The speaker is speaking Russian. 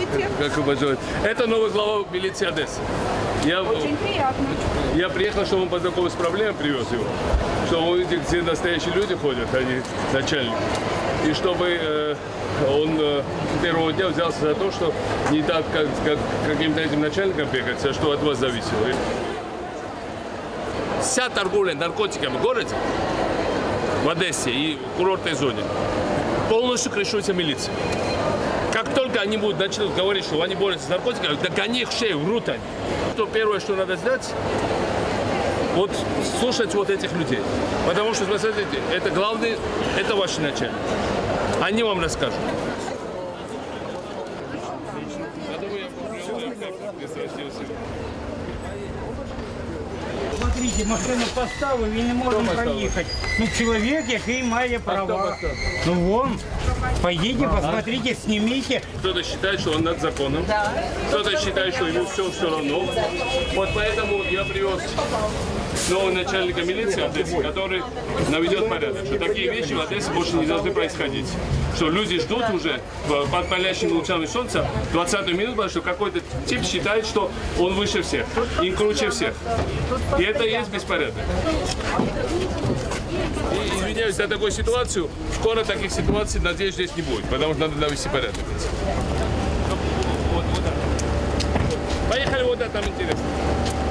Здравствуйте. Как вы поживаете? Это новый глава милиции Одессы. Очень приятно. Я приехал, чтобы он познакомился с проблемой, привез его. Чтобы увидеть, где настоящие люди ходят, а не начальники. И чтобы он с первого дня взялся за то, что не так, как каким-то этим начальникам бегать, а что от вас зависело. Вся торговля наркотиками в городе, в Одессе и в курортной зоне, полностью крышуется милиция. Как только они начнут говорить, что они борются с наркотиками, так они их в шею врут они. Первое, что надо сделать, вот слушать вот этих людей. Потому что, смотрите, это главное, это ваши начальники. Они вам расскажут. Смотрите, машину поставив і не можемо проїхати. Ну, чоловік, який має права. Ну, вон, пойдите, посмотрите, снимите. Кто-то считает, что он над законом, кто-то считает, что ему все равно. Вот поэтому я привез нового начальника милиции Одессы, который наведет порядок, что такие вещи в Одессе больше не должны происходить. Что люди ждут уже под палящими лучами солнца 20-ю минуту, потому что какой-то тип считает, что он выше всех и круче всех. И это и есть беспорядок. И, извиняюсь за такую ситуацию, скоро таких ситуаций, надеюсь, здесь не будет, потому что надо навести порядок. Вот так. Поехали, вот это там интересно.